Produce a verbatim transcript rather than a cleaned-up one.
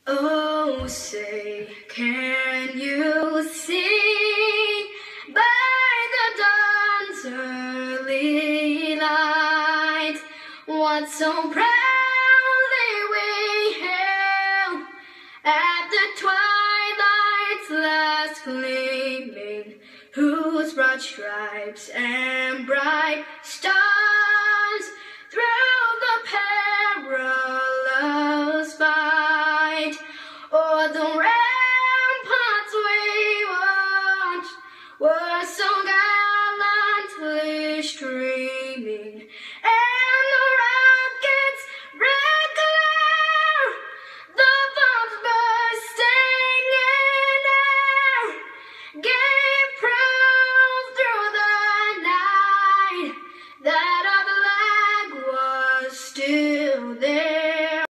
Oh, say, can you see by the dawn's early light what so proudly we hailed at the twilight's last gleaming, whose broad stripes and bright